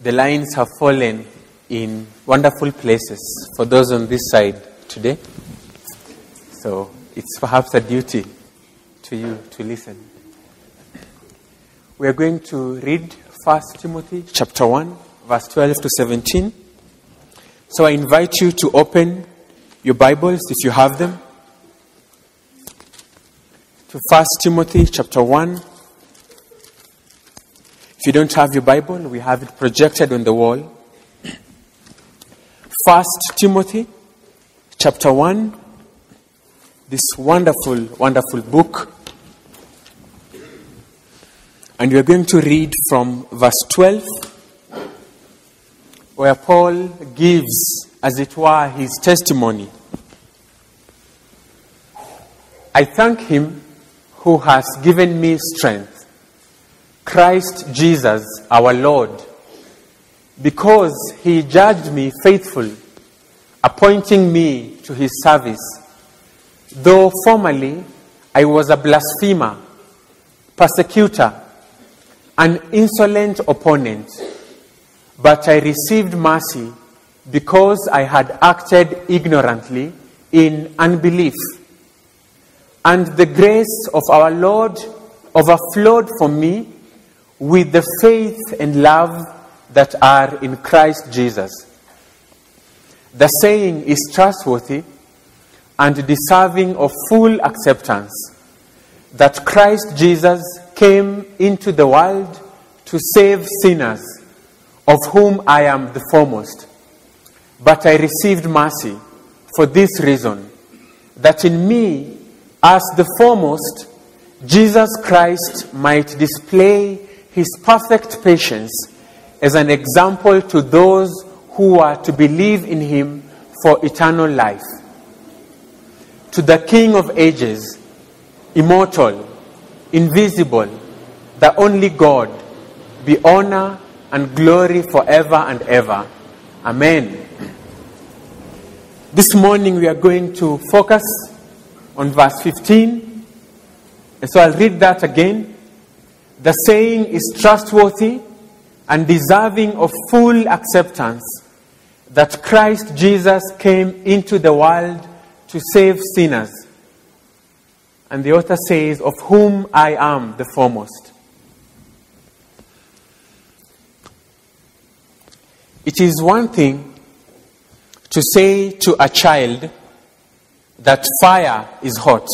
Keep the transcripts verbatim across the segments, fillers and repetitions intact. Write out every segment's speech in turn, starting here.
The lines have fallen in wonderful places for those on this side today. So it's perhaps a duty to you to listen. We are going to read First Timothy chapter one, verse twelve to seventeen. So I invite you to open your Bibles, if you have them, to First Timothy chapter one. If you don't have your Bible, we have it projected on the wall. First Timothy chapter one, this wonderful, wonderful book. And we are going to read from verse twelve, where Paul gives, as it were, his testimony. I thank him who has given me strength, Christ Jesus our Lord, because he judged me faithful, appointing me to his service. Though formerly I was a blasphemer, persecutor, an insolent opponent, but I received mercy because I had acted ignorantly in unbelief. And the grace of our Lord overflowed for me with the faith and love that are in Christ Jesus. The saying is trustworthy and deserving of full acceptance, that Christ Jesus came into the world to save sinners, of whom I am the foremost. But I received mercy for this reason, that in me, as the foremost, Jesus Christ might display his perfect patience as an example to those who are to believe in him for eternal life. To the King of ages, immortal, invisible, the only God, be honor and glory forever and ever. Amen. This morning we are going to focus on verse fifteen. And so I'll read that again. The saying is trustworthy and deserving of full acceptance, that Christ Jesus came into the world to save sinners. And the author says, of whom I am the foremost. It is one thing to say to a child that fire is hot.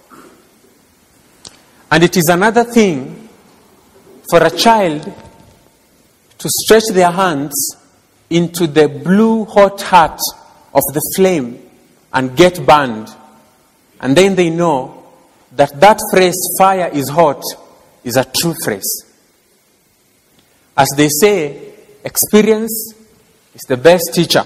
And it is another thing for a child to stretch their hands into the blue hot heart of the flame and get burned. And then they know that that phrase, fire is hot, is a true phrase. As they say, experience is the best teacher.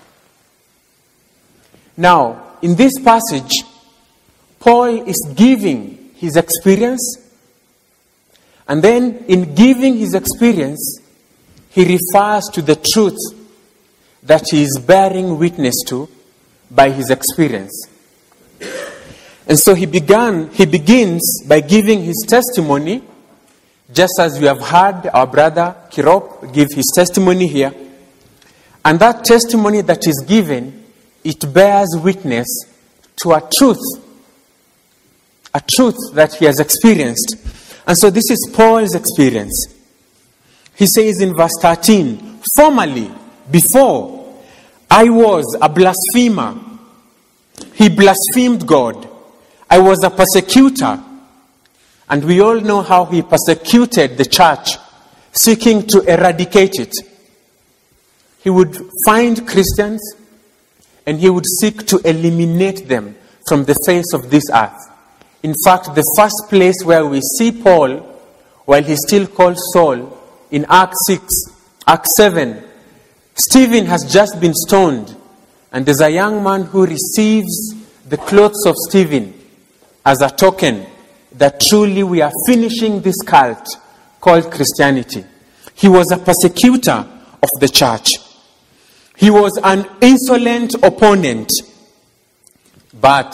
Now, in this passage, Paul is giving his experience, and then in giving his experience, he refers to the truth that he is bearing witness to by his experience. And so he began, he begins by giving his testimony, just as we have heard our brother Kirop give his testimony here. And that testimony that is given, it bears witness to a truth, a truth that he has experienced. And so this is Paul's experience. He says in verse thirteen, formerly, before, I was a blasphemer. He blasphemed God. I was a persecutor. And we all know how he persecuted the church, seeking to eradicate it. He would find Christians and he would seek to eliminate them from the face of this earth. In fact, the first place where we see Paul, while he's still called Saul, in Acts six, Acts seven, Stephen has just been stoned, and there's a young man who receives the clothes of Stephen as a token that truly we are finishing this cult called Christianity. He was a persecutor of the church. He was an insolent opponent. But,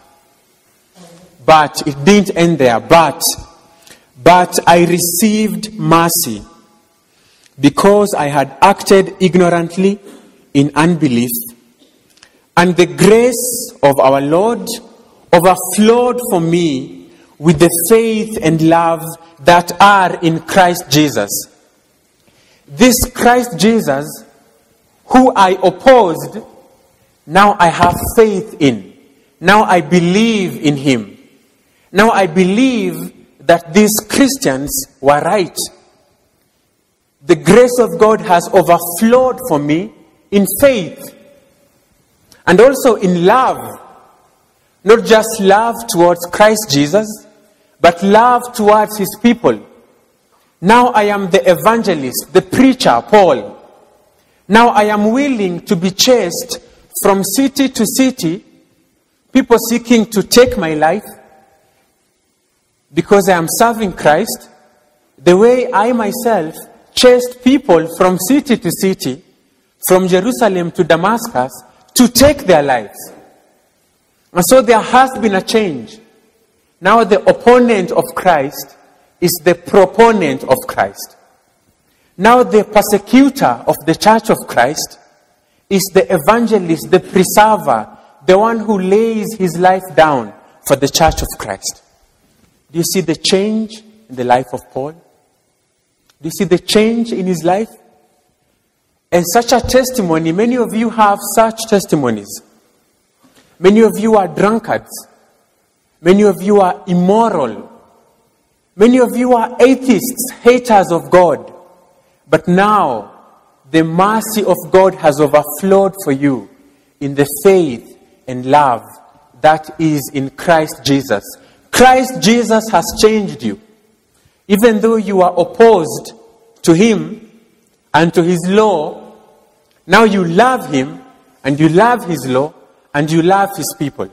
but it didn't end there. But, but I received mercy because I had acted ignorantly in unbelief, and the grace of our Lord overflowed for me with the faith and love that are in Christ Jesus. This Christ Jesus, who I opposed, now I have faith in. Now I believe in him. Now I believe that these Christians were right. The grace of God has overflowed for me in faith and also in love. Not just love towards Christ Jesus, but love towards his people. Now I am the evangelist, the preacher, Paul. Now I am willing to be chased from city to city, people seeking to take my life, because I am serving Christ, the way I myself chased people from city to city, from Jerusalem to Damascus, to take their lives. And so there has been a change. Now the opponent of Christ is the proponent of Christ. Now the persecutor of the church of Christ is the evangelist, the preserver, the one who lays his life down for the church of Christ. Do you see the change in the life of Paul? Do you see the change in his life? And such a testimony, many of you have such testimonies. Many of you are drunkards. Many of you are immoral. Many of you are atheists, haters of God. But now, the mercy of God has overflowed for you in the faith and love that is in Christ Jesus. Christ Jesus has changed you. Even though you are opposed to him and to his law, now you love him and you love his law and you love his people.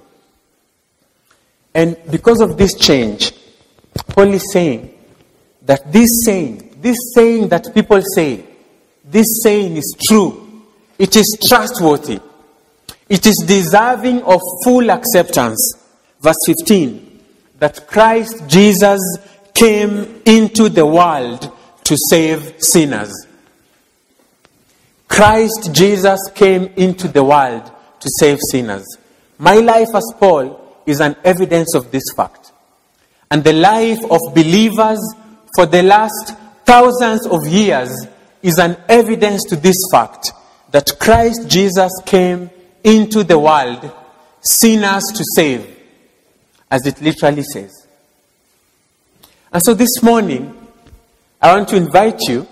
And because of this change, Paul is saying that this saying, this saying that people say, this saying is true. It is trustworthy. It is deserving of full acceptance. Verse fifteen, that Christ Jesus came into the world to save sinners. Christ Jesus came into the world to save sinners. My life as Paul is an evidence of this fact. And the life of believers for the last thousands of years is an evidence to this fact, that Christ Jesus came into the world, sinners to save, as it literally says. And so this morning, I want to invite you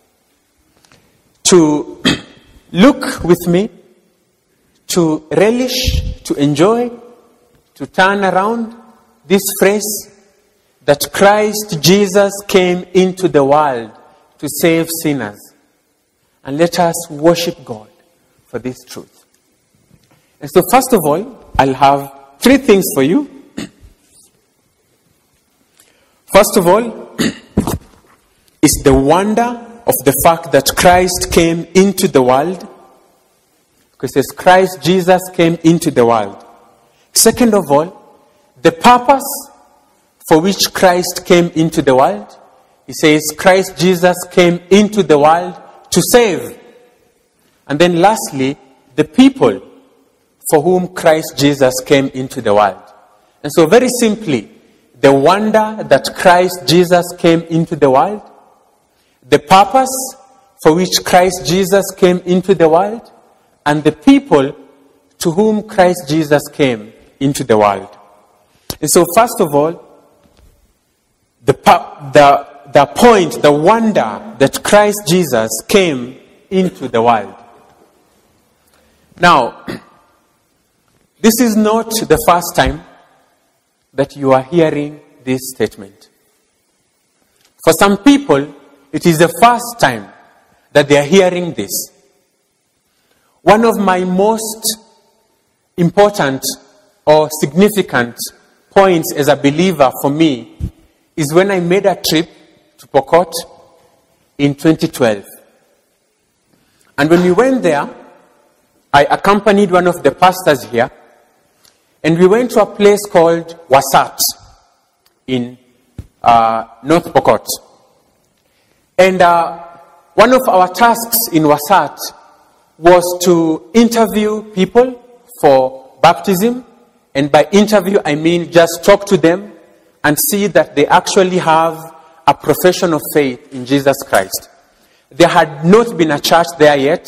to look with me, to relish, to enjoy, to turn around this phrase that Christ Jesus came into the world to save sinners. And let us worship God for this truth. And so first of all, I'll have three things for you. First of all, is the wonder of the fact that Christ came into the world. Because it says Christ Jesus came into the world. Second of all, the purpose for which Christ came into the world. He says Christ Jesus came into the world to save. And then lastly, the people for whom Christ Jesus came into the world. And so very simply, the wonder that Christ Jesus came into the world, the purpose for which Christ Jesus came into the world, and the people to whom Christ Jesus came into the world. And so first of all, the, the, the point, the wonder that Christ Jesus came into the world. Now, this is not the first time that you are hearing this statement. For some people, it is the first time that they are hearing this. One of my most important or significant points as a believer for me is when I made a trip to Pokot in twenty twelve. And when we went there, I accompanied one of the pastors here, and we went to a place called Wasat in uh, North Pokot. And uh, one of our tasks in Wasat was to interview people for baptism. And by interview, I mean just talk to them and see that they actually have a profession of faith in Jesus Christ. There had not been a church there yet.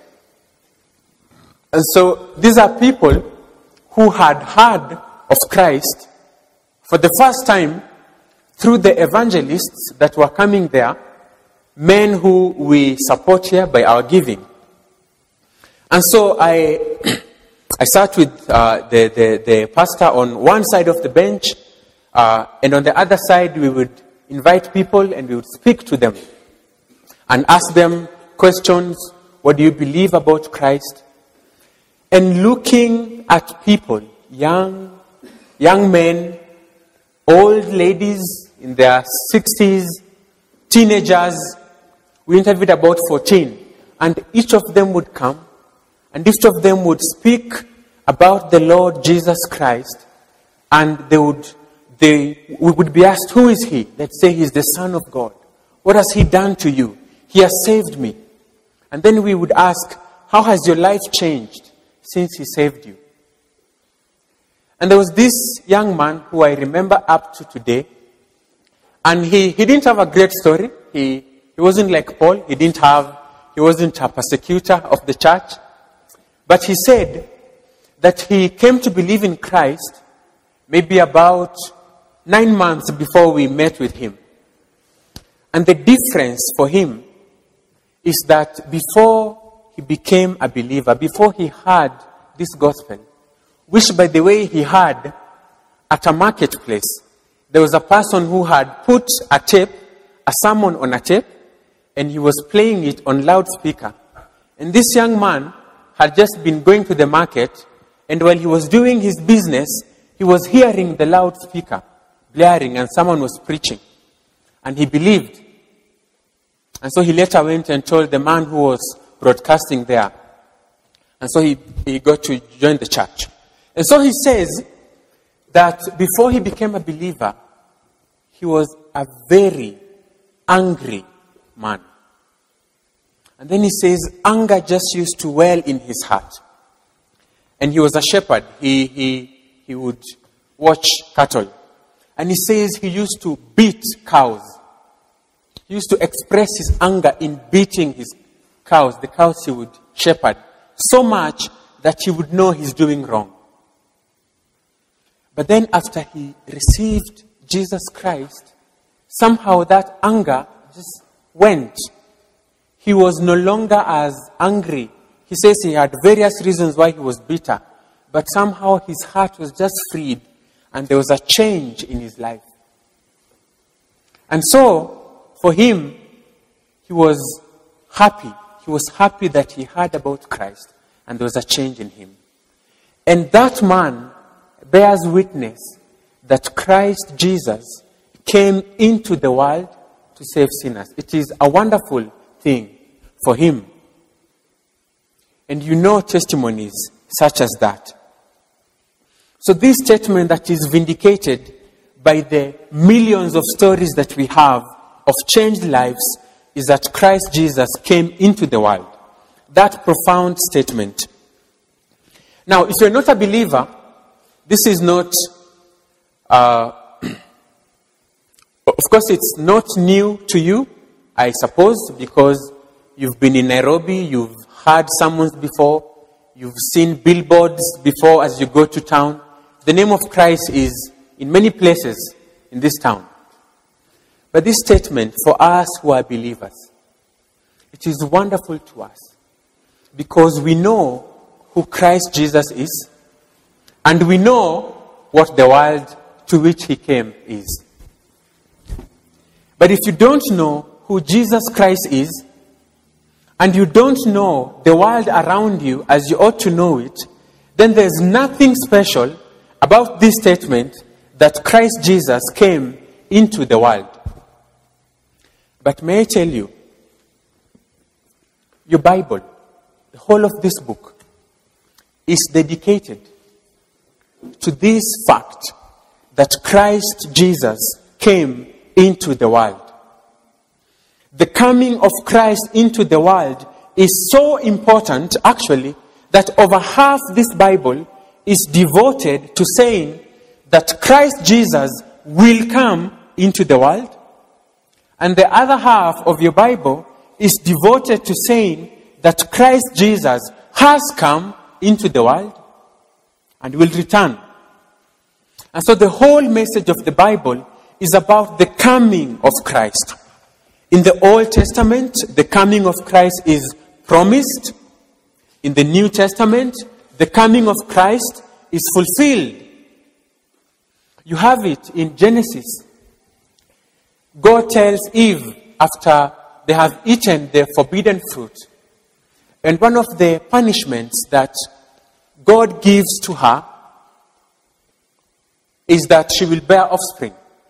And so these are people who had heard of Christ for the first time through the evangelists that were coming there, men who we support here by our giving. And so I I sat with uh, the, the, the pastor on one side of the bench, uh, and on the other side we would invite people and we would speak to them and ask them questions. What do you believe about Christ? And looking at people, young, young men, old ladies in their sixties, teenagers, we interviewed about fourteen. And each of them would come, and each of them would speak about the Lord Jesus Christ. And they would, they we would be asked, who is he? Let's say he's the Son of God. What has he done to you? He has saved me. And then we would ask, how has your life changed since he saved you? And there was this young man who I remember up to today. And he, he didn't have a great story. He, he wasn't like Paul. He didn't have, he wasn't a persecutor of the church. But he said that he came to believe in Christ maybe about nine months before we met with him. And the difference for him is that before he became a believer, before he heard this gospel, which by the way he heard at a marketplace, there was a person who had put a tape, a sermon on a tape, and he was playing it on loudspeaker. And this young man had just been going to the market, and while he was doing his business, he was hearing the loudspeaker blaring, and someone was preaching. And he believed. And so he later went and told the man who was broadcasting there. And so he, he got to join the church. And so he says that before he became a believer, he was a very angry man. And then he says anger just used to well in his heart. And he was a shepherd. He, he, he would watch cattle. And he says he used to beat cows. He used to express his anger in beating his cows, the cows he would shepherd, so much that he would know he's doing wrong. But then after he received Jesus Christ, somehow that anger just went. He was no longer as angry. He says he had various reasons why he was bitter, but somehow his heart was just freed, and there was a change in his life. And so, for him, he was happy. He was happy that he heard about Christ, and there was a change in him. And that man bears witness that Christ Jesus came into the world to save sinners. It is a wonderful thing for him. And you know testimonies such as that. So this statement that is vindicated by the millions of stories that we have of changed lives is that Christ Jesus came into the world. That profound statement. Now, if you're not a believer, this is not, uh, of course it's not new to you, I suppose, because you've been in Nairobi, you've heard sermons before, you've seen billboards before as you go to town. The name of Christ is in many places in this town. But this statement, for us who are believers, it is wonderful to us because we know who Christ Jesus is, and we know what the world to which he came is. But if you don't know who Jesus Christ is, and you don't know the world around you as you ought to know it, then there's nothing special about this statement that Christ Jesus came into the world. But may I tell you, your Bible, the whole of this book, is dedicated to this fact that Christ Jesus came into the world. the coming of Christ into the world is so important, actually, that over half this Bible is devoted to saying that Christ Jesus will come into the world. And the other half of your Bible is devoted to saying that Christ Jesus has come into the world and will return. And so the whole message of the Bible is about the coming of Christ. In the Old Testament, the coming of Christ is promised. In the New Testament, the coming of Christ is fulfilled. You have it in Genesis. God tells Eve after they have eaten the forbidden fruit, and one of the punishments that God gives to her is that she will bear offspring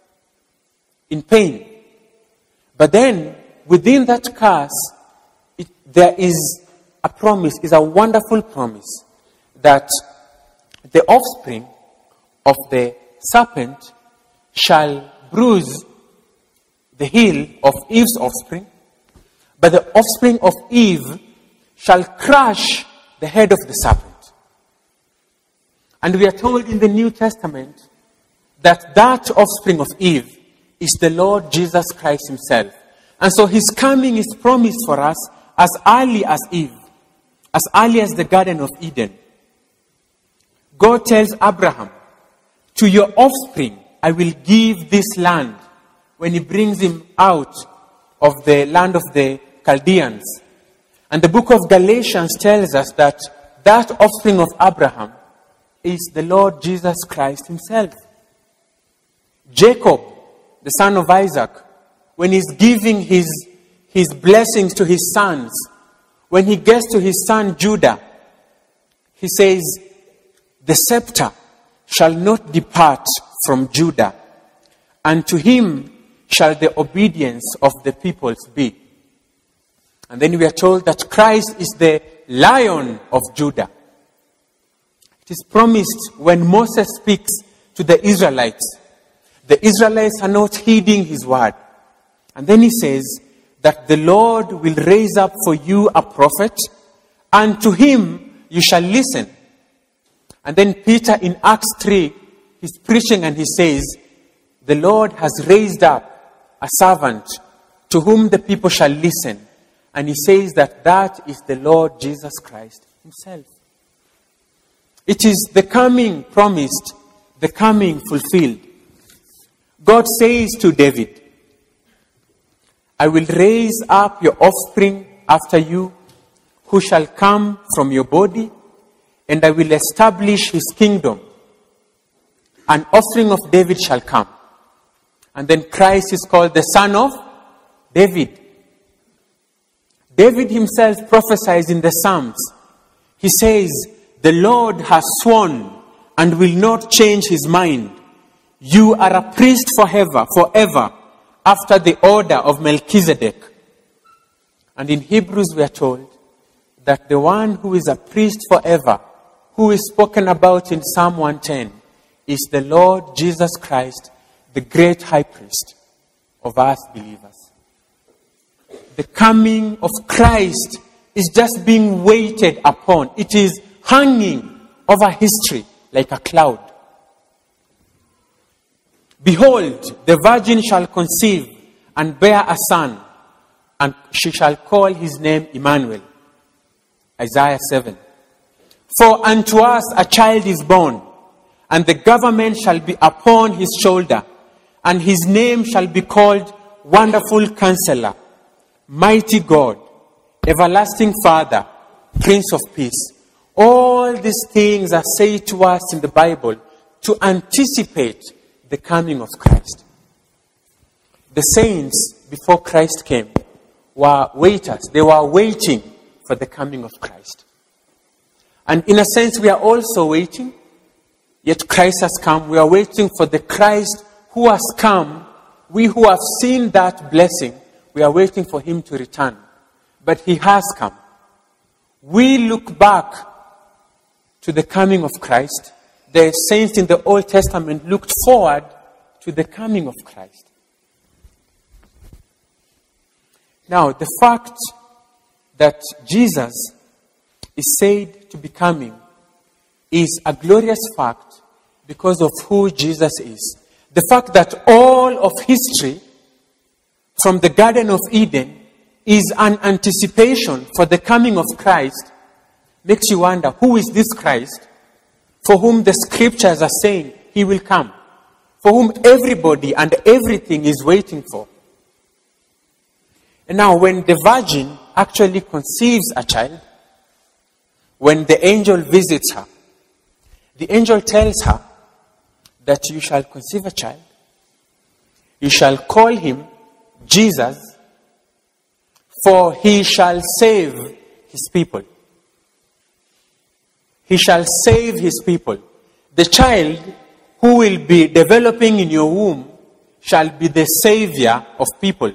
in pain. But then, within that curse, it, there is a promise, is a wonderful promise, that the offspring of the serpent shall bruise the heel of Eve's offspring, but the offspring of Eve shall crush the head of the serpent. And we are told in the New Testament that that offspring of Eve is the Lord Jesus Christ himself. And so his coming is promised for us as early as Eve, as early as the Garden of Eden. God tells Abraham, to your offspring I will give this land, when he brings him out of the land of the Chaldeans. And the book of Galatians tells us that that offspring of Abraham is the Lord Jesus Christ himself. Jacob, the son of Isaac, when he's giving his, his blessings to his sons, when he gets to his son Judah, he says, the scepter shall not depart from Judah, and to him shall the obedience of the peoples be. And then we are told that Christ is the Lion of Judah. It is promised when Moses speaks to the Israelites. The Israelites are not heeding his word. And then he says that the Lord will raise up for you a prophet, and to him you shall listen. And then Peter in Acts three, he's preaching and he says, the Lord has raised up a servant to whom the people shall listen. And he says that that is the Lord Jesus Christ himself. It is the coming promised, the coming fulfilled. God says to David, I will raise up your offspring after you, who shall come from your body, and I will establish his kingdom. An offspring of David shall come. And then Christ is called the Son of David. David himself prophesies in the Psalms. He says, the Lord has sworn and will not change his mind. You are a priest forever, forever, after the order of Melchizedek. And in Hebrews we are told that the one who is a priest forever, who is spoken about in Psalm one ten, is the Lord Jesus Christ, the great high priest of us believers. The coming of Christ is just being waited upon. It is hanging over history like a cloud. Behold, the virgin shall conceive and bear a son, and she shall call his name Emmanuel. Isaiah seven. For unto us a child is born, and the government shall be upon his shoulder, and his name shall be called Wonderful Counselor, Mighty God, Everlasting Father, Prince of Peace. All these things are said to us in the Bible to anticipate the coming of Christ. The saints before Christ came were waiters. They were waiting for the coming of Christ. And in a sense, we are also waiting. Yet Christ has come. We are waiting for the Christ who has come. We who have seen that blessing, we are waiting for him to return. But he has come. We look back to the coming of Christ. The saints in the Old Testament looked forward to the coming of Christ. Now, the fact that Jesus is said to be coming is a glorious fact because of who Jesus is. The fact that all of history from the Garden of Eden is an anticipation for the coming of Christ makes you wonder, who is this Christ for whom the scriptures are saying he will come, for whom everybody and everything is waiting for? And now, when the virgin actually conceives a child, when the angel visits her, the angel tells her that you shall conceive a child, you shall call him Jesus, for he shall save his people. He shall save his people. The child who will be developing in your womb shall be the savior of people.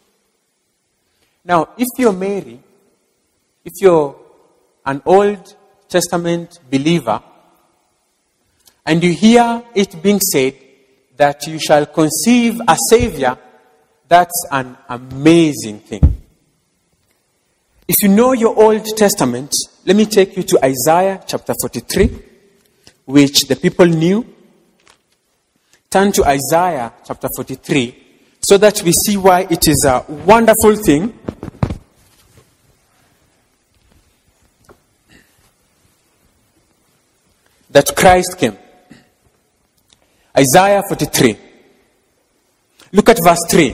Now, if you're Mary, if you're an Old Testament believer, and you hear it being said that you shall conceive a savior, that's an amazing thing. If you know your Old Testament, let me take you to Isaiah chapter forty-three, which the people knew. Turn to Isaiah chapter forty-three, so that we see why it is a wonderful thing that Christ came. Isaiah forty-three. Look at verse three.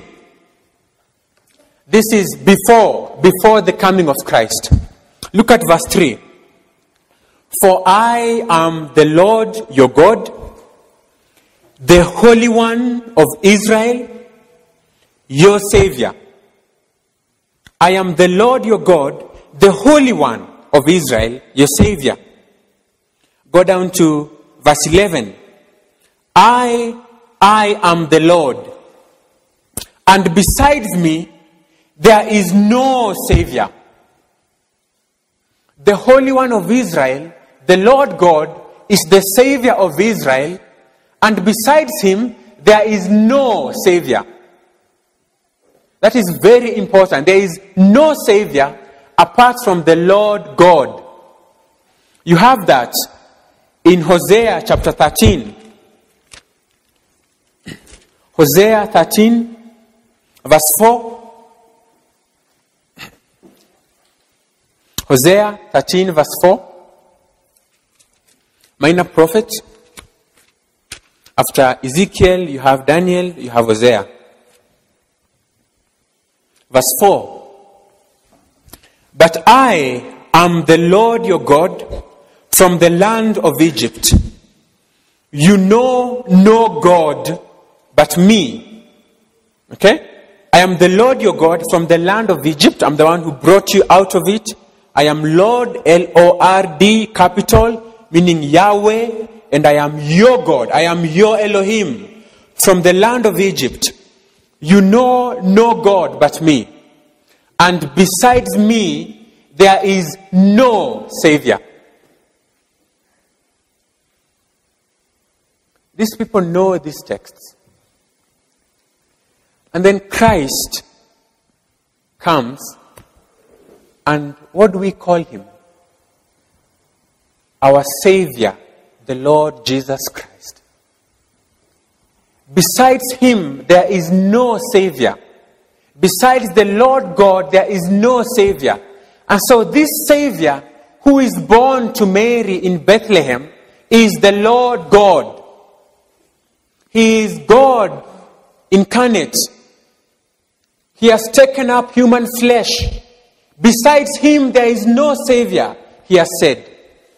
This is before, before the coming of Christ. Look at verse three. For I am the Lord your God, the Holy One of Israel, your Savior. I am the Lord your God, the Holy One of Israel, your Savior. Go down to verse eleven. I, I am the Lord, and besides me, there is no Savior. The Holy One of Israel, the Lord God, is the Savior of Israel, and besides him, there is no Savior. That is very important. There is no Savior apart from the Lord God. You have that in Hosea chapter thirteen. Hosea thirteen, verse four. Hosea thirteen, verse four. Minor prophet. After Ezekiel, you have Daniel, you have Hosea. Verse four. But I am the Lord your God from the land of Egypt. You know no God but me. Okay? I am the Lord your God from the land of Egypt. I'm the one who brought you out of it. I am Lord, L O R D, capital, meaning Yahweh, and I am your God. I am your Elohim from the land of Egypt. You know no God but me. And besides me, there is no Savior. These people know these texts. And then Christ comes, and what do we call him? Our Savior, the Lord Jesus Christ. Besides him, there is no Savior. Besides the Lord God, there is no Savior. And so this Savior, who is born to Mary in Bethlehem, is the Lord God. He is God incarnate. He has taken up human flesh. Besides him, there is no Savior, he has said.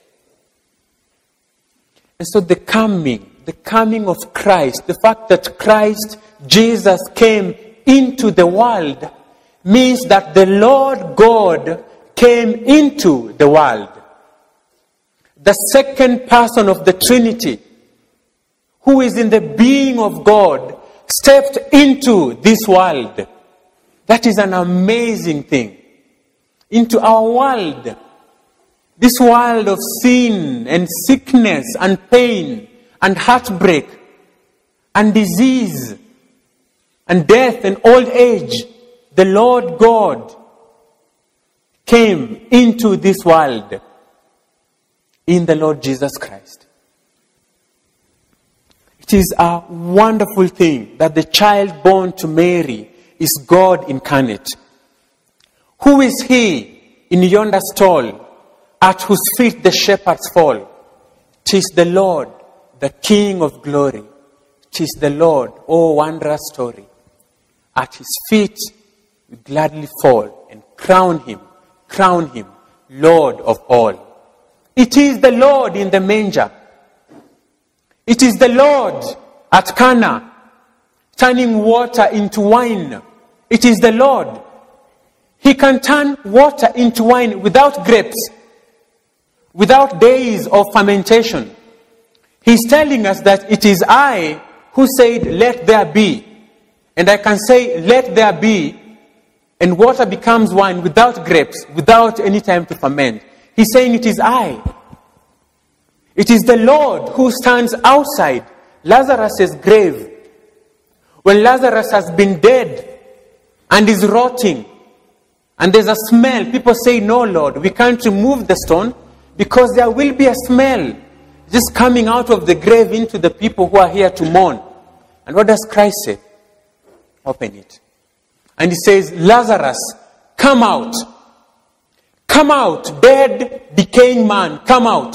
And so the coming, the coming of Christ, the fact that Christ, Jesus, came into the world, means that the Lord God came into the world. The second person of the Trinity, who is in the being of God, stepped into this world. That is an amazing thing. Into our world. This world of sin and sickness and pain and heartbreak and disease and death and old age. the Lord God came into this world in the Lord Jesus Christ. It is a wonderful thing that the child born to Mary is God incarnate. Who is he in yonder stall, at whose feet the shepherds fall? 'Tis the Lord, the King of glory. 'Tis the Lord, oh wondrous story. At his feet we gladly fall and crown him, crown him, Lord of all. It is the Lord in the manger. It is the Lord at Cana, turning water into wine. It is the Lord. He can turn water into wine without grapes, without days of fermentation. He's telling us that it is I who said, let there be. And I can say, let there be, and water becomes wine without grapes, without any time to ferment. He's saying it is I. It is the Lord who stands outside Lazarus' grave. When Lazarus has been dead and is rotting, and there's a smell, people say, no, Lord, we can't remove the stone because there will be a smell just coming out of the grave into the people who are here to mourn. And what does Christ say? Open it. And he says, Lazarus, come out. Come out, dead, decaying man, come out.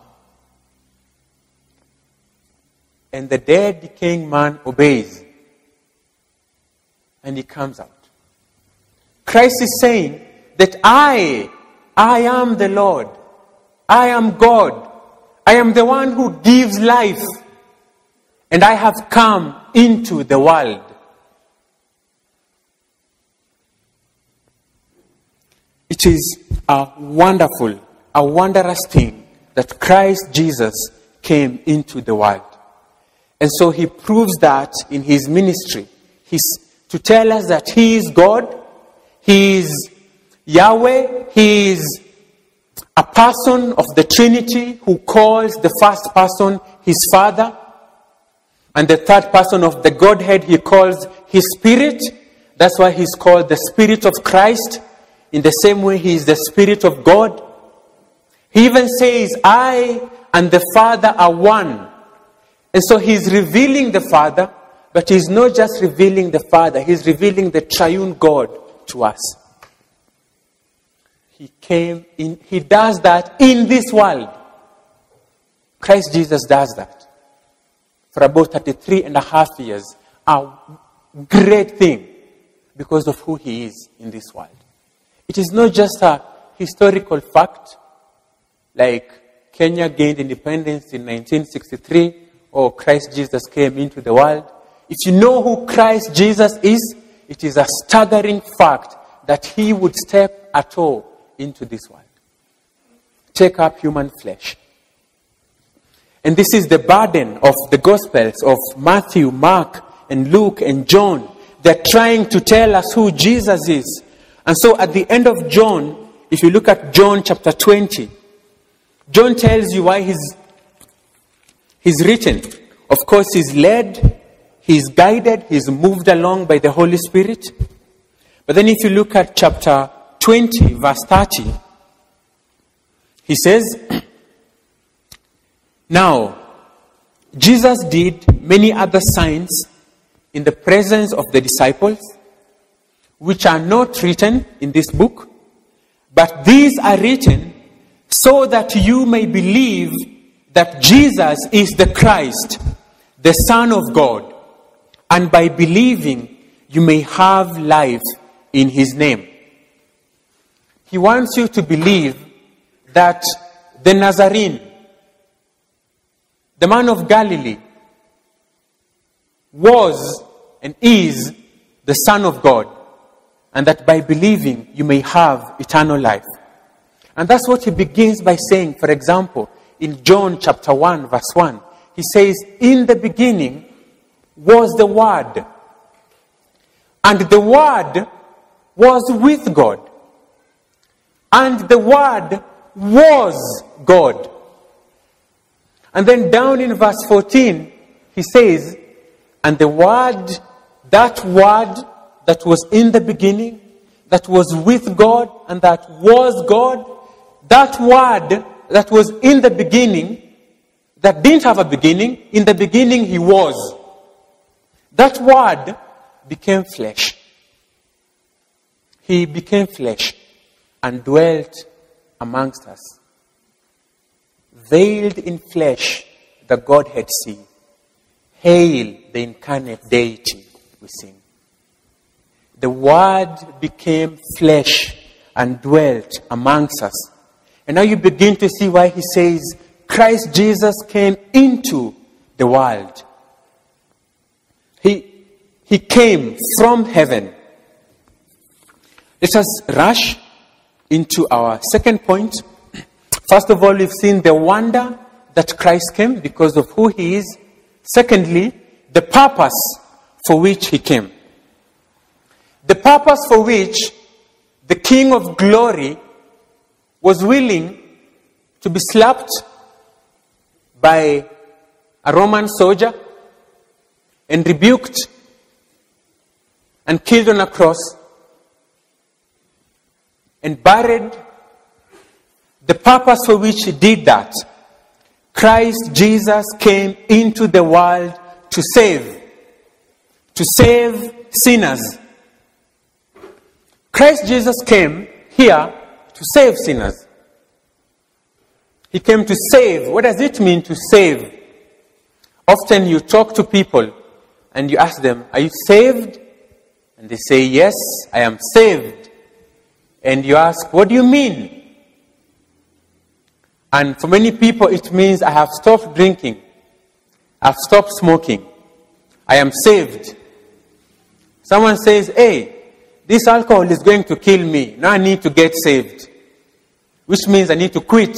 And the dead, decaying man obeys. And he comes out. Christ is saying that I, I am the Lord. I am God. I am the one who gives life. And I have come into the world. It is a wonderful, a wondrous thing that Christ Jesus came into the world. And so he proves that in his ministry. He's to tell us that he is God, he is Yahweh, he is a person of the Trinity who calls the first person his Father, and the third person of the Godhead he calls his Spirit. That's why he's called the Spirit of Christ. In the same way, he is the Spirit of God. He even says, I and the Father are one. And so he's revealing the Father, but he's not just revealing the Father, he's revealing the triune God to us. He came in, he does that in this world. Christ Jesus does that. For about thirty-three and a half years. A great thing because of who he is in this world. It is not just a historical fact, like Kenya gained independence in nineteen sixty-three, or Christ Jesus came into the world. If you know who Christ Jesus is, it is a staggering fact that he would step at all into this world. Take up human flesh. And this is the burden of the Gospels of Matthew, Mark, and Luke, and John. They're trying to tell us who Jesus is. And so at the end of John, if you look at John chapter twenty, John tells you why he's, he's written. Of course, he's led, he's guided, he's moved along by the Holy Spirit. But then if you look at chapter twenty, verse thirty, he says, now, Jesus did many other signs in the presence of the disciples, which are not written in this book, but these are written so that you may believe that Jesus is the Christ, the Son of God, and by believing you may have life in his name. He wants you to believe that the Nazarene, the man of Galilee, was and is the Son of God, and that by believing you may have eternal life. And that's what he begins by saying. For example, in John chapter one, verse one, he says, in the beginning was the Word, and the Word was with God, and the Word was God. And then down in verse fourteen, he says, and the Word, that Word that was in the beginning, that was with God, and that was God. That Word that was in the beginning, that didn't have a beginning, in the beginning He was. That Word became flesh. He became flesh and dwelt amongst us. Veiled in flesh, the Godhead see. Hail the incarnate deity, we sing. The Word became flesh and dwelt amongst us. And now you begin to see why he says, Christ Jesus came into the world. He, he came from heaven. Let us rush into our second point. First of all, we've seen the wonder that Christ came because of who he is. Secondly, the purpose for which he came. The purpose for which the King of Glory was willing to be slapped by a Roman soldier and rebuked and killed on a cross and buried. The purpose for which he did that, Christ Jesus came into the world to save, to save sinners. Christ Jesus came here to save sinners. He came to save. What does it mean to save? Often you talk to people and you ask them, are you saved? And they say, yes, I am saved. And you ask, what do you mean? And for many people, it means I have stopped drinking. I've stopped smoking. I am saved. Someone says, hey, this alcohol is going to kill me. Now I need to get saved. Which means I need to quit.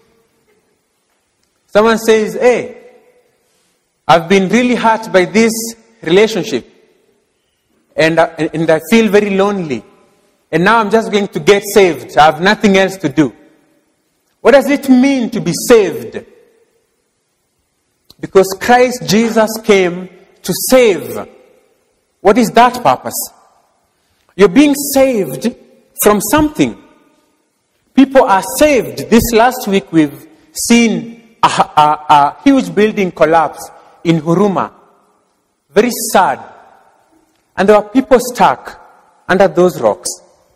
Someone says, hey, I've been really hurt by this relationship. And, uh, and I feel very lonely. And now I'm just going to get saved. I have nothing else to do. What does it mean to be saved? Because Christ Jesus came to save. What is that purpose? You're being saved from something. People are saved. This last week we've seen a, a, a huge building collapse in Huruma. Very sad. And there were people stuck under those rocks.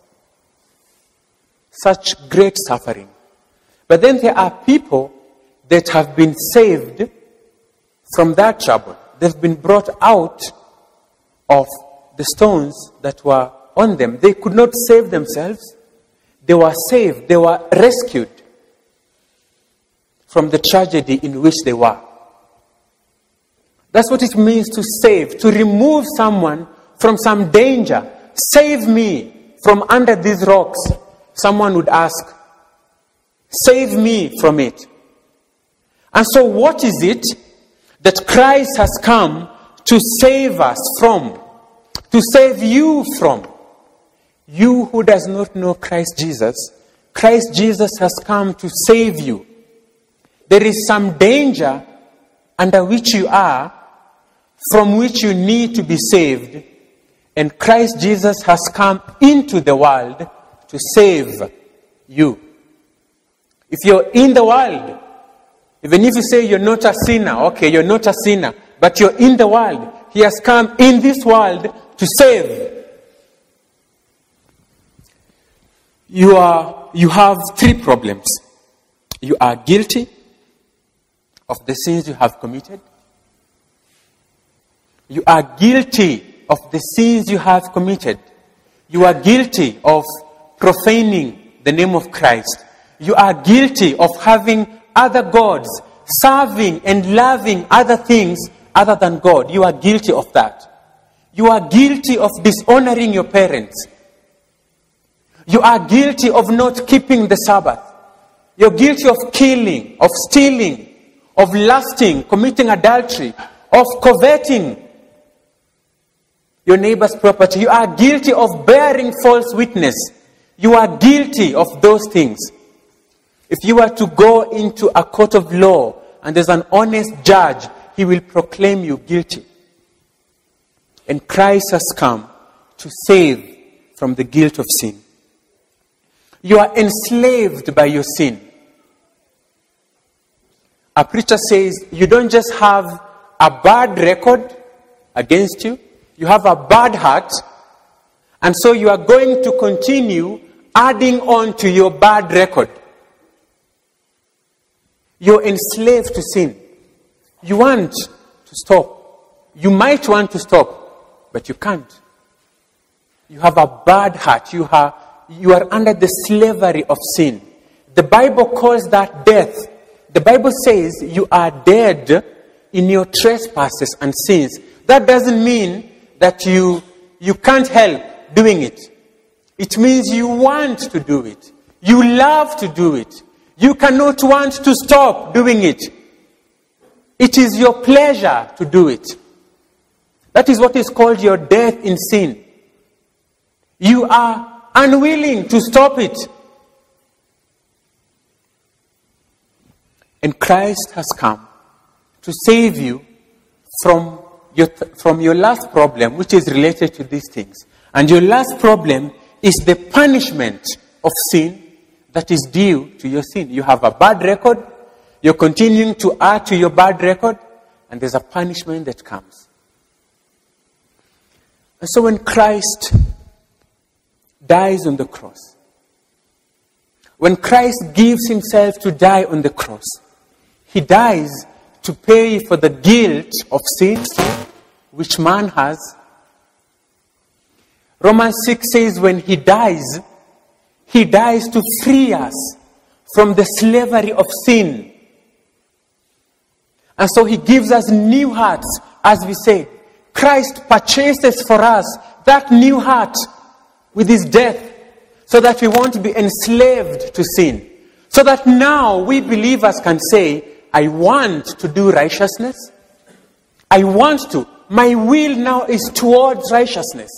Such great suffering. But then there are people that have been saved from that trouble. They've been brought out of the stones that were on them. They could not save themselves. They were saved. They were rescued from the tragedy in which they were. That's what it means to save, to remove someone from some danger. Save me from under these rocks. Someone would ask, save me from it. And so what is it that Christ has come to save us from? To save you from? You who does not know Christ Jesus, Christ Jesus has come to save you. There is some danger under which you are, from which you need to be saved. And Christ Jesus has come into the world to save you. If you're in the world, even if you say you're not a sinner, okay, you're not a sinner, but you're in the world, he has come in this world to save. You are, you have three problems. You are guilty of the sins you have committed. You are guilty of the sins you have committed. You are guilty of profaning the name of Christ. You are guilty of having other gods, serving and loving other things other than God. You are guilty of that. You are guilty of dishonoring your parents. You are guilty of not keeping the Sabbath. You're guilty of killing, of stealing, of lusting, committing adultery, of coveting your neighbor's property. You are guilty of bearing false witness. You are guilty of those things. If you were to go into a court of law and there's an honest judge, he will proclaim you guilty. And Christ has come to save from the guilt of sin. You are enslaved by your sin. A preacher says you don't just have a bad record against you, you have a bad heart, and so you are going to continue adding on to your bad record. You're enslaved to sin. You want to stop. You might want to stop, but you can't. You have a bad heart. You are, you are under the slavery of sin. The Bible calls that death. The Bible says you are dead in your trespasses and sins. That doesn't mean that you, you can't help doing it. It means you want to do it. You love to do it. You cannot want to stop doing it. It is your pleasure to do it. That is what is called your death in sin. You are unwilling to stop it. And Christ has come to save you from your, from your last problem, which is related to these things. And your last problem is the punishment of sin that is due to your sin. You have a bad record, you're continuing to add to your bad record, and there's a punishment that comes. And so when Christ dies on the cross, when Christ gives himself to die on the cross, he dies to pay for the guilt of sin which man has. Romans six says when he dies, he dies to free us from the slavery of sin. And so he gives us new hearts, as we say. Christ purchases for us that new heart with his death, so that we won't be enslaved to sin. So that now we believers can say, I want to do righteousness. I want to. My will now is towards righteousness.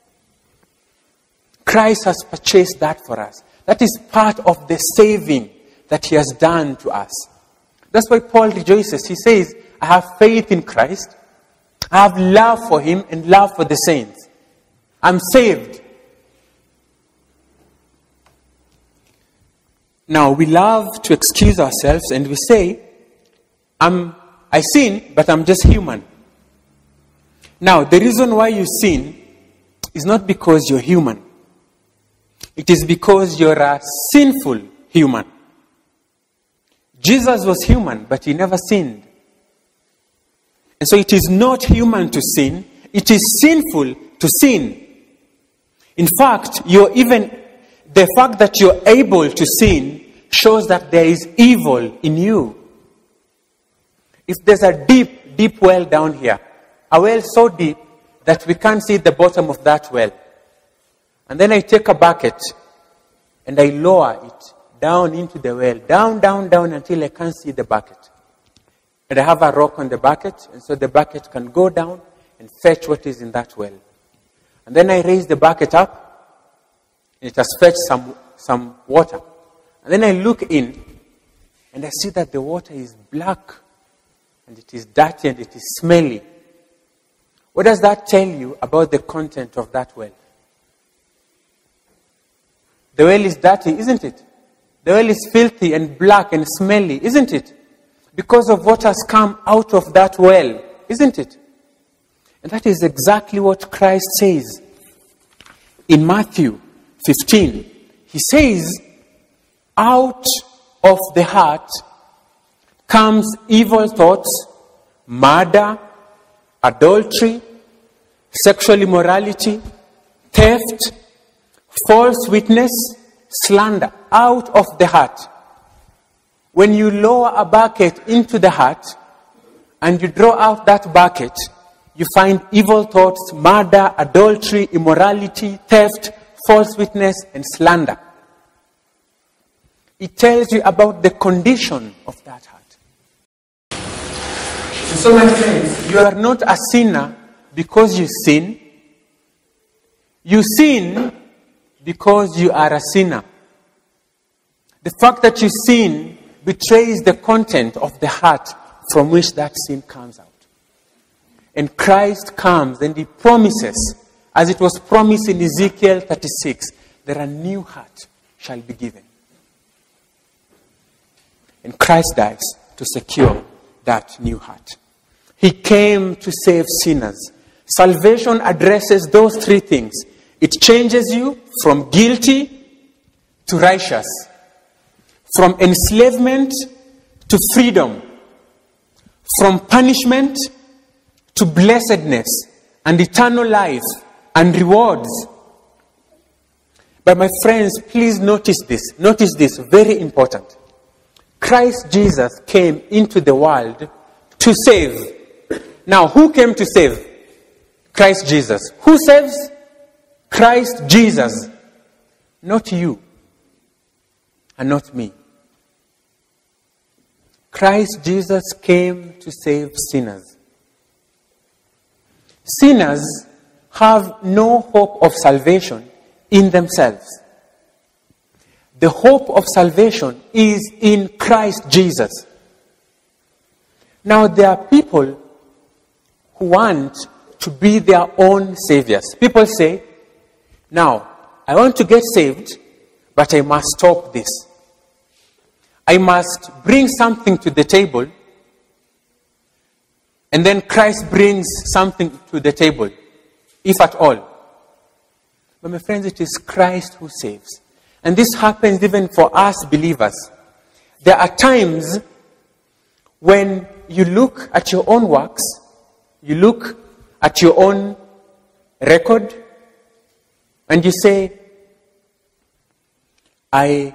Christ has purchased that for us. That is part of the saving that he has done to us. That's why Paul rejoices. He says, I have faith in Christ. I have love for him and love for the saints. I'm saved. Now, we love to excuse ourselves and we say, I'm, I sin, but I'm just human. Now, the reason why you sin is not because you're human. It is because you're a sinful human. Jesus was human, but he never sinned. And so it is not human to sin. It is sinful to sin. In fact, you're even, the fact that you're able to sin shows that there is evil in you. If there's a deep, deep well down here, a well so deep that we can't see the bottom of that well, and then I take a bucket and I lower it down into the well, down, down, down until I can't see the bucket. And I have a rock on the bucket, and so the bucket can go down and fetch what is in that well. And then I raise the bucket up, and it has fetched some, some water. And then I look in, and I see that the water is black, and it is dirty, and it is smelly. What does that tell you about the content of that well? The well is dirty, isn't it? The well is filthy and black and smelly, isn't it? Because of what has come out of that well, isn't it? And that is exactly what Christ says in Matthew fifteen. He says, out of the heart comes evil thoughts, murder, adultery, sexual immorality, theft, false witness, slander. Out of the heart. When you lower a bucket into the heart and you draw out that bucket, you find evil thoughts, murder, adultery, immorality, theft, false witness, and slander. It tells you about the condition of that heart. So my friends, you are not a sinner because you sin. You sin because you are a sinner. The fact that you sin betrays the content of the heart from which that sin comes out. And Christ comes and he promises as it was promised in Ezekiel thirty-six, that a new heart shall be given. And Christ dies to secure that new heart. He came to save sinners. Salvation addresses those three things. It changes you from guilty to righteous, from enslavement to freedom, from punishment to blessedness and eternal life and rewards. But my friends, please notice this. Notice this, very important. Christ Jesus came into the world to save. Now, who came to save? Christ Jesus. Who saves? Christ Jesus. Not you and not me. Christ Jesus came to save sinners. Sinners have no hope of salvation in themselves. The hope of salvation is in Christ Jesus. Now, there are people who want to be their own saviors. People say, now, I want to get saved, but I must stop this. I must bring something to the table, and then Christ brings something to the table, if at all. But my friends, it is Christ who saves. And this happens even for us believers. There are times when you look at your own works, you look at your own record, and you say, I,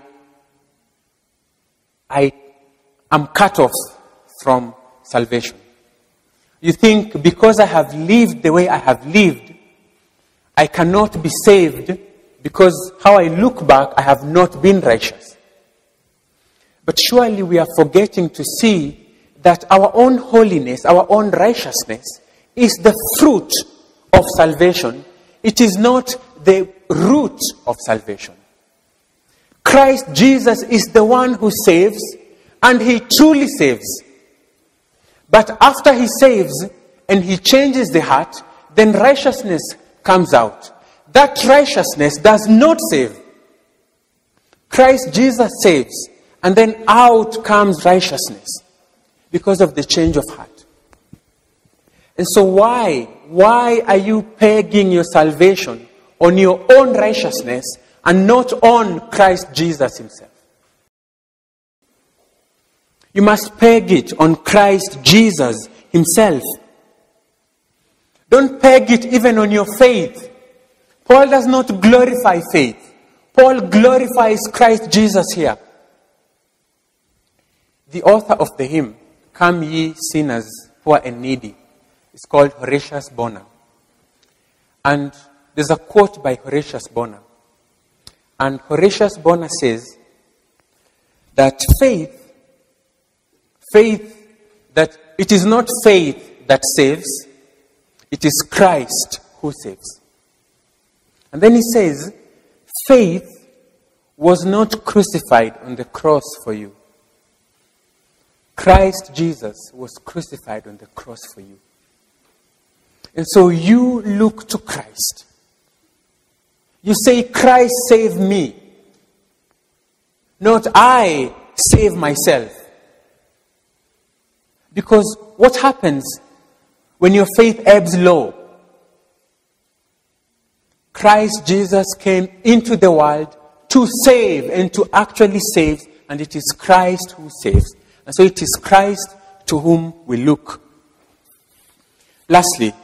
I am cut off from salvation. You think because I have lived the way I have lived, I cannot be saved because how I look back, I have not been righteous. But surely we are forgetting to see that our own holiness, our own righteousness is the fruit of salvation. It is not the root of salvation. Christ Jesus is the one who saves, and he truly saves. But after he saves and he changes the heart, then righteousness comes out. That righteousness does not save. Christ Jesus saves, and then out comes righteousness because of the change of heart. And so why? Why are you pegging your salvation on your own righteousness and not on Christ Jesus himself? You must peg it on Christ Jesus himself. Don't peg it even on your faith. Paul does not glorify faith. Paul glorifies Christ Jesus here. The author of the hymn, Come Ye Sinners, Poor and Needy, is called Horatius Bonar. And there's a quote by Horatius Bonar. And Horatius Bonar says that faith, faith, that it is not faith that saves, it is Christ who saves. And then he says, faith was not crucified on the cross for you. Christ Jesus was crucified on the cross for you. And so you look to Christ. You say, Christ save me. Not I save myself. Because what happens when your faith ebbs low? Christ Jesus came into the world to save and to actually save, and it is Christ who saves. And so it is Christ to whom we look. Lastly,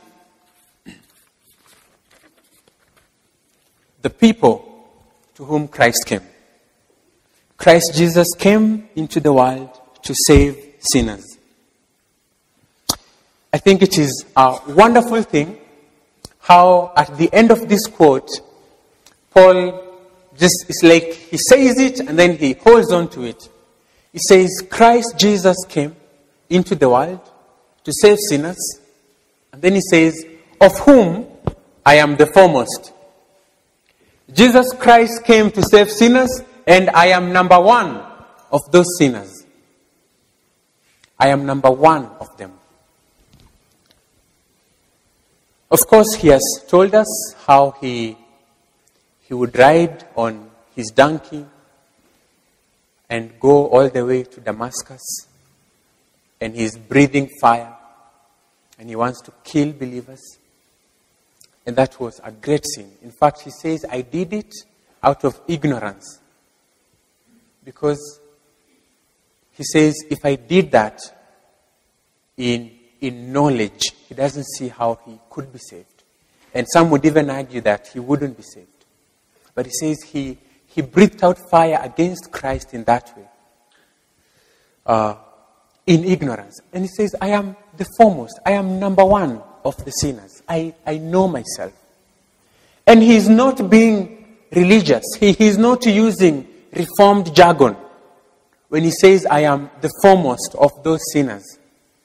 the people to whom Christ came. Christ Jesus came into the world to save sinners. I think it is a wonderful thing how at the end of this quote, Paul just, it's like he says it and then he holds on to it. He says, Christ Jesus came into the world to save sinners. And then he says, of whom I am the foremost. Jesus Christ came to save sinners, and I am number one of those sinners. I am number one of them. Of course, he has told us how he, he would ride on his donkey and go all the way to Damascus. And he's breathing fire. And he wants to kill believers. And that was a great sin. In fact, he says, I did it out of ignorance. Because he says, if I did that in, in knowledge, he doesn't see how he could be saved. And some would even argue that he wouldn't be saved. But he says he, he breathed out fire against Christ in that way. Uh, in ignorance. And he says, I am the foremost. I am number one of the sinners. I, I know myself. And he is not being religious. He, he is not using reformed jargon when he says, I am the foremost of those sinners.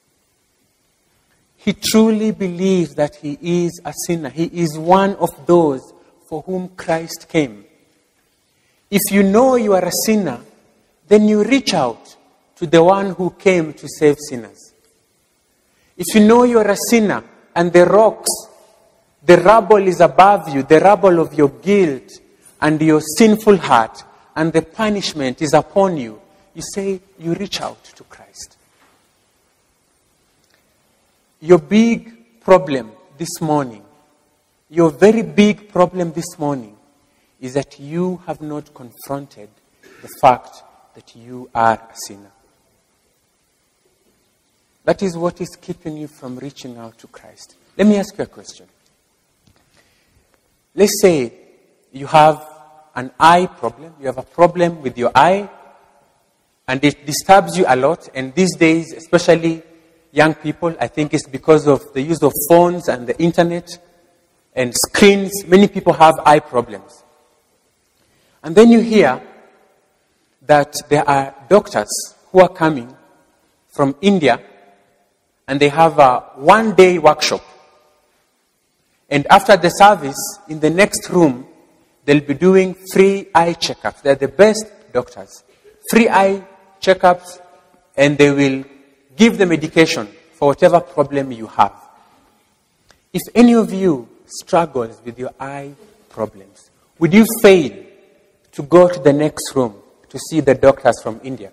He truly believes that he is a sinner. He is one of those for whom Christ came. If you know you are a sinner, then you reach out to the one who came to save sinners. If you know you are a sinner and the rocks, the rubble is above you, the rubble of your guilt and your sinful heart, and the punishment is upon you, you say, you reach out to Christ. Your big problem this morning, your very big problem this morning, is that you have not confronted the fact that you are a sinner. That is what is keeping you from reaching out to Christ. Let me ask you a question. Let's say you have an eye problem. You have a problem with your eye, and it disturbs you a lot. And these days, especially young people, I think it's because of the use of phones and the internet and screens. Many people have eye problems. And then you hear that there are doctors who are coming from India, and they have a one-day workshop. And after the service, in the next room, they'll be doing free eye checkups. They're the best doctors. Free eye checkups, and they will give the medication for whatever problem you have. If any of you struggles with your eye problems, would you fail to go to the next room to see the doctors from India?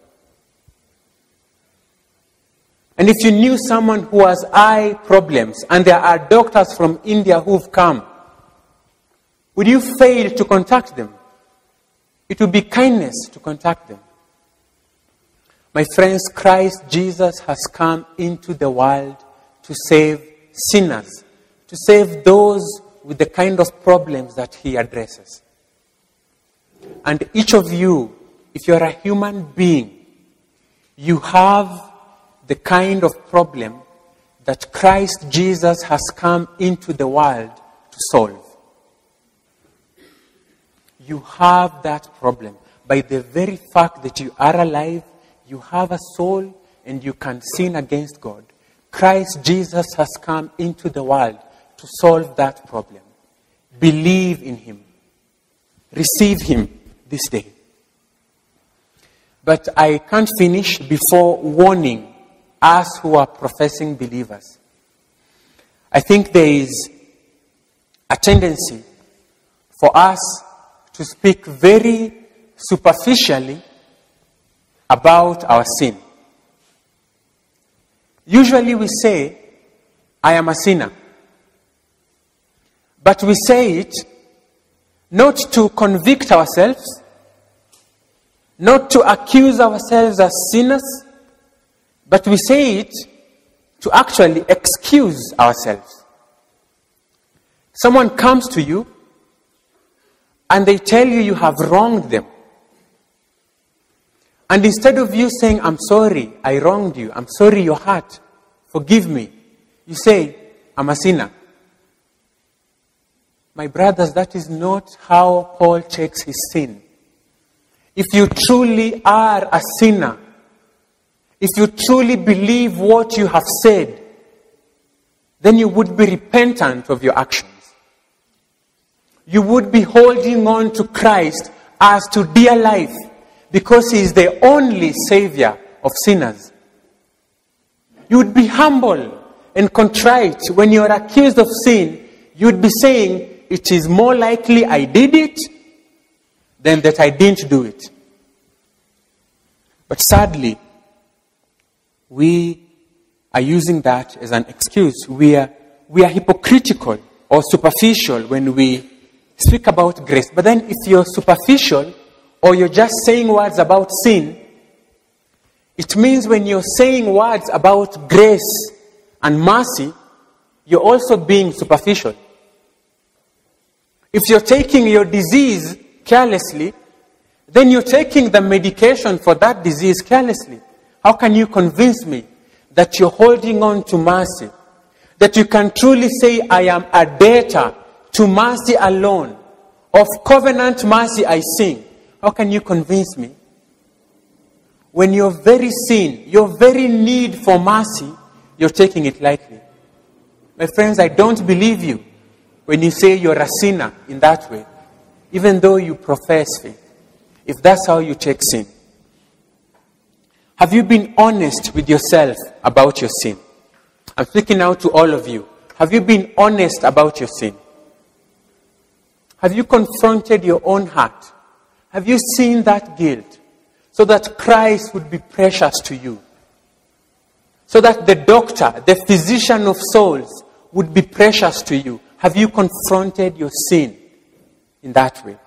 And if you knew someone who has eye problems and there are doctors from India who've come, would you fail to contact them? It would be kindness to contact them. My friends, Christ Jesus has come into the world to save sinners, to save those with the kind of problems that he addresses. And each of you, if you're a human being, you have the kind of problem that Christ Jesus has come into the world to solve. You have that problem. By the very fact that you are alive, you have a soul, and you can sin against God. Christ Jesus has come into the world to solve that problem. Believe in him. Receive him this day. But I can't finish before warning us who are professing believers. I think there is a tendency for us to speak very superficially about our sin. Usually we say, I am a sinner. But we say it not to convict ourselves, not to accuse ourselves as sinners, but we say it to actually excuse ourselves. Someone comes to you and they tell you you have wronged them. And instead of you saying, I'm sorry, I wronged you, I'm sorry you're hurt, forgive me, you say, I'm a sinner. My brothers, that is not how Paul takes his sin. If you truly are a sinner, if you truly believe what you have said, then you would be repentant of your actions. You would be holding on to Christ as to dear life, because he is the only Savior of sinners. You would be humble and contrite when you are accused of sin. you'd be saying it is more likely I did it than that I didn't do it. But sadly, we are using that as an excuse. We are, we are hypocritical or superficial when we speak about grace. But then if you're superficial or you're just saying words about sin, it means when you're saying words about grace and mercy, you're also being superficial. If you're taking your disease carelessly, then you're taking the medication for that disease carelessly. How can you convince me that you're holding on to mercy? That you can truly say, I am a debtor to mercy alone. Of covenant mercy I sing. How can you convince me? When your very sin, your very need for mercy, you're taking it lightly. My friends, I don't believe you when you say you're a sinner in that way, even though you profess faith, if that's how you take sin. Have you been honest with yourself about your sin? I'm speaking now to all of you. Have you been honest about your sin? Have you confronted your own heart? Have you seen that guilt so that Christ would be precious to you? So that the doctor, the physician of souls, would be precious to you? Have you confronted your sin in that way?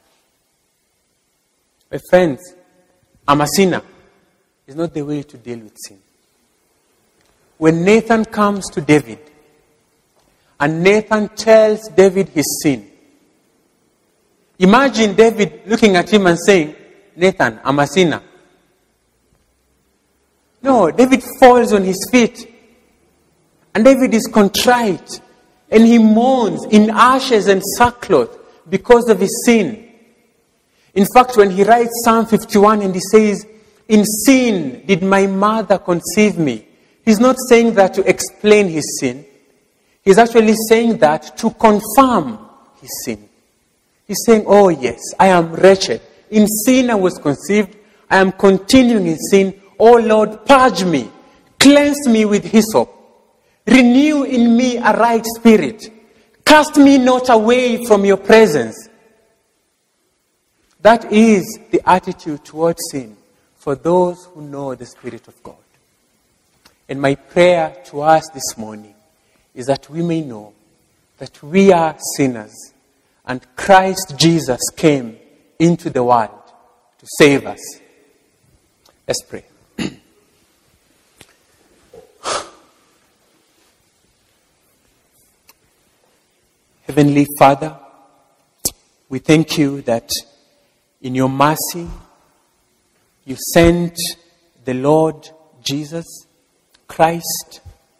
My friends, I'm a sinner is not the way to deal with sin. When Nathan comes to David, and Nathan tells David his sin, imagine David looking at him and saying, Nathan, I'm a sinner. No, David falls on his feet. And David is contrite. And he mourns in ashes and sackcloth because of his sin. In fact, when he writes Psalm fifty-one and he says, in sin did my mother conceive me. He's not saying that to explain his sin. He's actually saying that to confirm his sin. He's saying, oh yes, I am wretched. In sin I was conceived. I am continuing in sin. Oh Lord, purge me. Cleanse me with hyssop. Renew in me a right spirit. Cast me not away from your presence. That is the attitude towards sin for those who know the Spirit of God. And my prayer to us this morning is that we may know that we are sinners and Christ Jesus came into the world to save us. Let's pray. Heavenly Father, we thank you that in your mercy you sent the Lord Jesus Christ.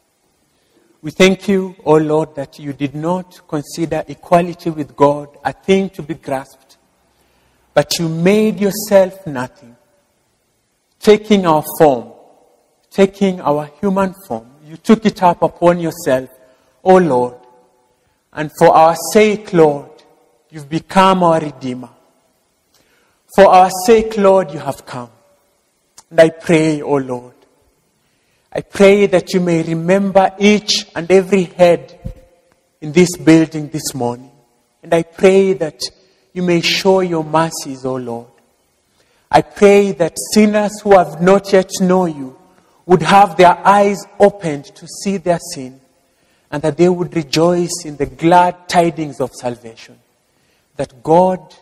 We thank you, O Lord, that you did not consider equality with God a thing to be grasped, but you made yourself nothing, taking our form, taking our human form. You took it up upon yourself, O Lord. And for our sake, Lord, you've become our Redeemer. For our sake, Lord, you have come. And I pray, O Lord, I pray that you may remember each and every head in this building this morning. And I pray that you may show your mercies, O Lord. I pray that sinners who have not yet known you would have their eyes opened to see their sin, and that they would rejoice in the glad tidings of salvation. That God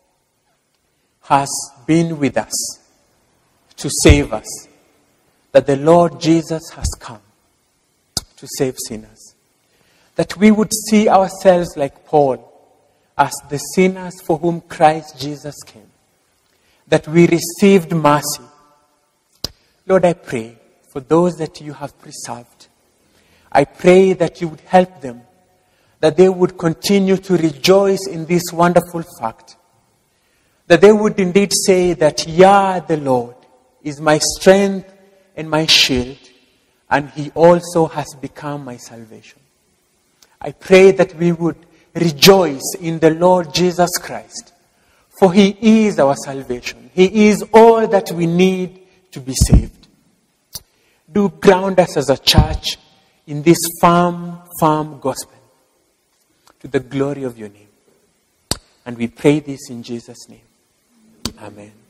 has been with us to save us. That the Lord Jesus has come to save sinners. That we would see ourselves like Paul as the sinners for whom Christ Jesus came. That we received mercy. Lord, I pray for those that you have preserved. I pray that you would help them, that they would continue to rejoice in this wonderful fact, that they would indeed say that Yah, the Lord, is my strength and my shield, and he also has become my salvation. I pray that we would rejoice in the Lord Jesus Christ, for he is our salvation. He is all that we need to be saved. Do ground us as a church in this firm, firm gospel. to the glory of your name. And we pray this in Jesus' name. Amen.